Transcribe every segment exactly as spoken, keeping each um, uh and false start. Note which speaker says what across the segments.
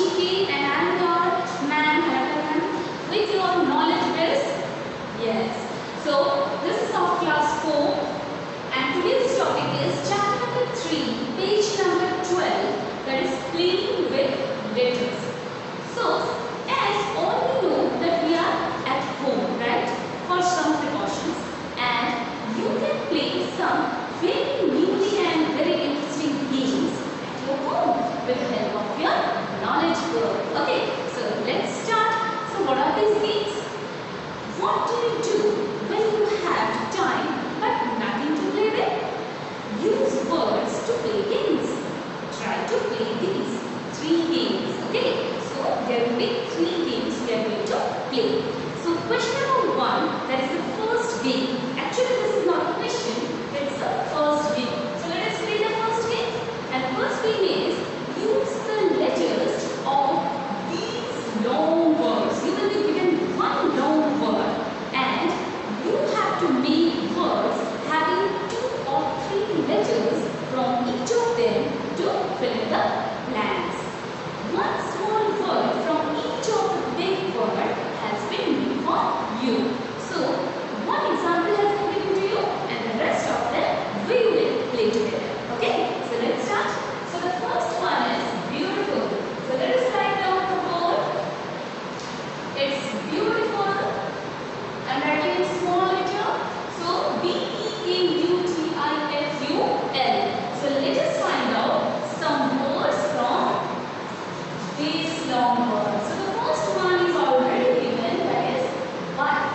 Speaker 1: G K and I am your man Malakar with your knowledge quiz. Yes. So this is our class four and today's topic is chapter number three, page number twelve, that is playing with letters. So as all we know that we are at home, right, for some precautions, and you can play some very newly and very interesting games at your home with the help of your knowledge book. Okay, so let's start. So what are these games? What do you do when you have time but nothing to play with? Use words to play games. Try to play these three games. Okay, so there will be three games we are going to play. So question number one, that is the first game. Actually this is not a question, it's the first game. So let us play the first game. And the first game is use the letters of these long words. You will be given one long word and you have to make words having two or three letters from each of them to fill in the blanks. One small word from each of the big word has been made for you. So one example has been given to you and the rest of them we will play together. Okay, so let's start. So the first one is beautiful. So let us write down the word. It's beautiful. I'm writing in small letter. So B E A U T I F U L. So let us find out some words from these long words. So the first one is already given, that is but.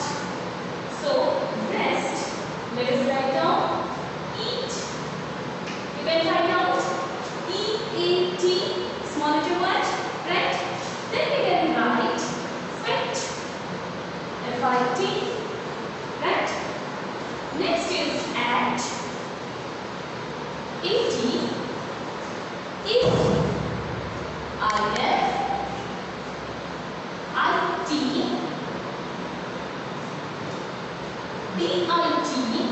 Speaker 1: So rest. Let us write down eat. You can write out E A T, small letter word, right? Then we can write fit, F I T, right? Next is at, A T, if, I F, I T, B I T,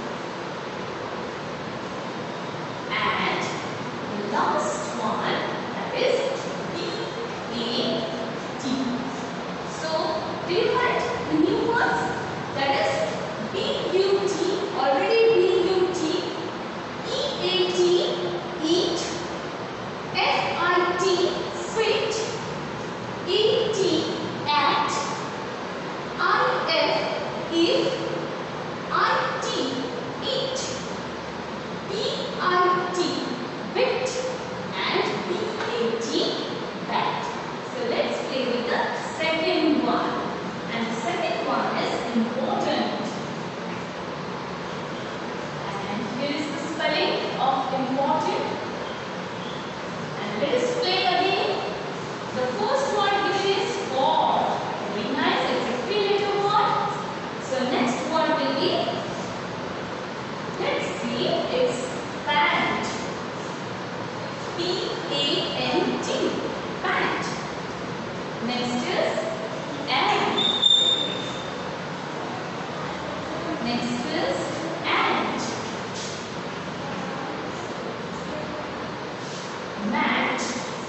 Speaker 1: and the last one, that is B A T. So do you write the new words? That is B U T, already B U T, E A T, eat, F I T, fit, E T, at, I F, if, I T, eat, B I T, bit, and B A T, bat. So let's play with the second one. And the second one is important. And here is the spelling of important. And let us play again. The first word given is for. Very nice, it's a three-letter word. So next word will be, let's see, it's pant. P A N T, pant. Next is and. Next is and. Mat.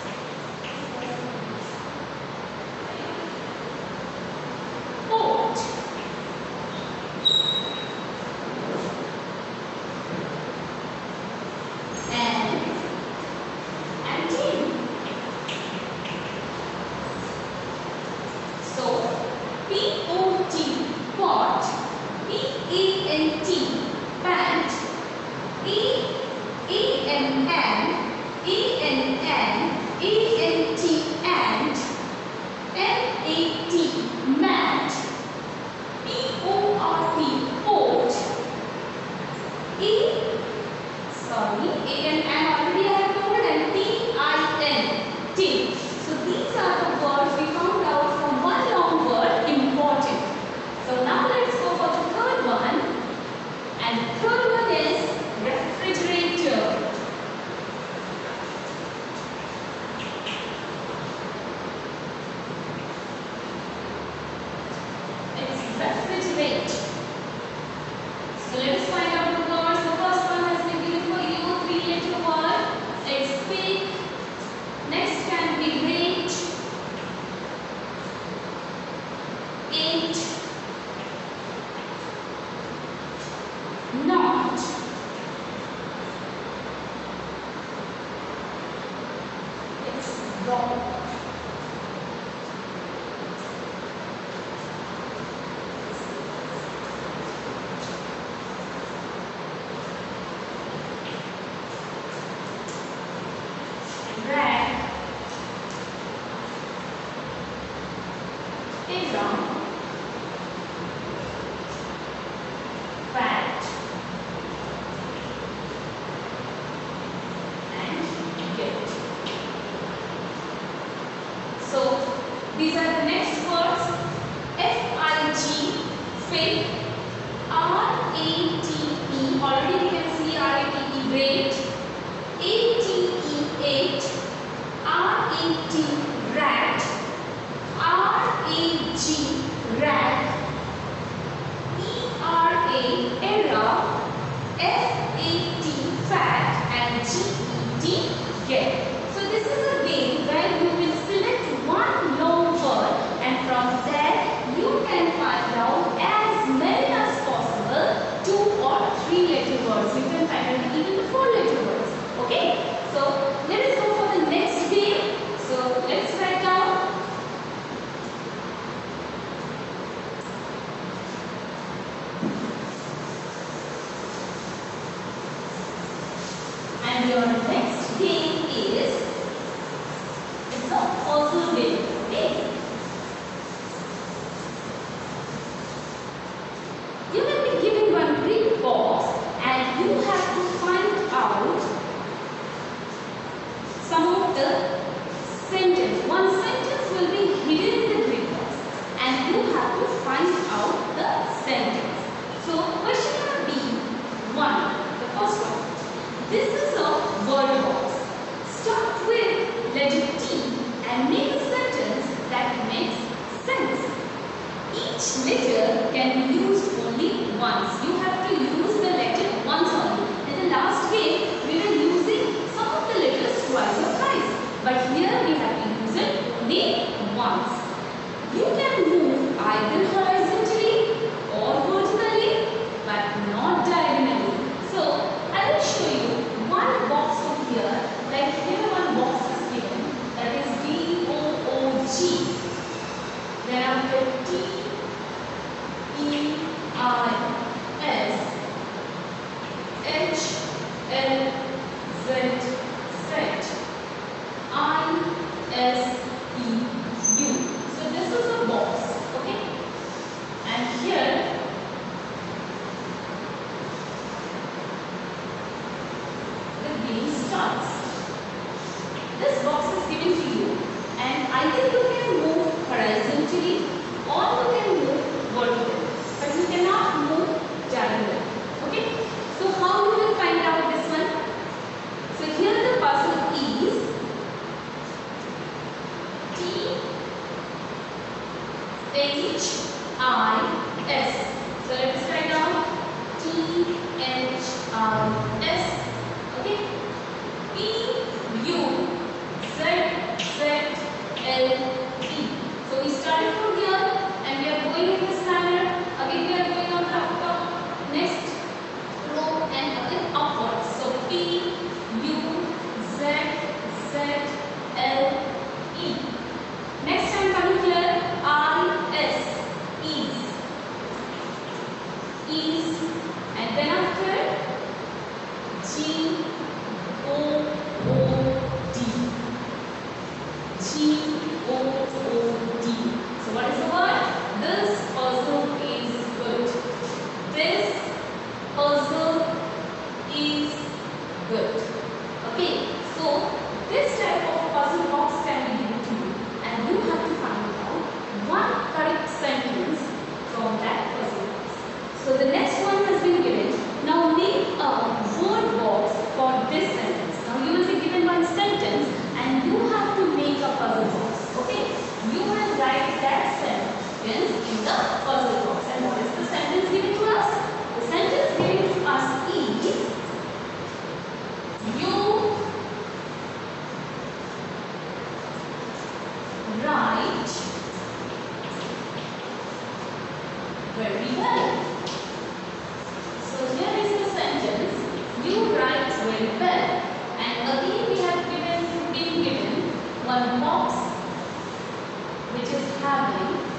Speaker 1: Port. And antenna. So P O T, pot, P A N T, pant, E A N N, E N era, fat, and get. So these are the next words. F I G, fig, R A T E, already we can see R A T E, rate, A T E, eight, R A T, rat, R A G, rag, E R A, era, F A T, fat, and G E T, get. So this is a game where you will select one long word and from there you can find out as many as possible two or three letter words. You can find out even the four letter words. Okay? So let us go for the next game. So let's write down. And your next game is it's a puzzle game. Okay? You will be given one green box and you have to find out some of the sentence. One sentence will be hidden in the green box and you have to find out the sentence. So question number B, one, the first one. This is a word box. Start with letter T and make a sentence that makes sense. Each letter can be used only once. You have to use the letter once only. In the last game, we were using some of the letters twice or thrice. But here we have to use it only once. You can move either horizontally or vertically, but not diagonally. So, I will show you one box over here. Like here one box is given. That is D O O G. Then after T E I S H L Z Z I S E U. So this is a box, okay? And here the game starts. This box is given to you and either you can move horizontally or you can move vertically, but you cannot move diagonally. Okay? So how you will find out this one? So here the puzzle is T H I S. So let us write down T H I S. Okay? P U Z Z L E. So we started from here and we are going in this manner. Again we are going on the up, next row and again upwards. So P U Z Z L E. Next time coming here, I S, ease, ease, and then after G O O D, G O O D. So what is the word? This puzzle is good. This puzzle is good. Okay, so this type of puzzle box can be given to you and you have to find out one correct sentence from that puzzle box. So the next one has been given. Now make a word box for this sentence. Now you will be given one sentence and you have to make a puzzle box. Okay? You will write that sentence in the puzzle box. And what is the sentence given to us? The sentence given to us is you write very well. So here is the sentence. You write very well. And again we have given, been given one box which is having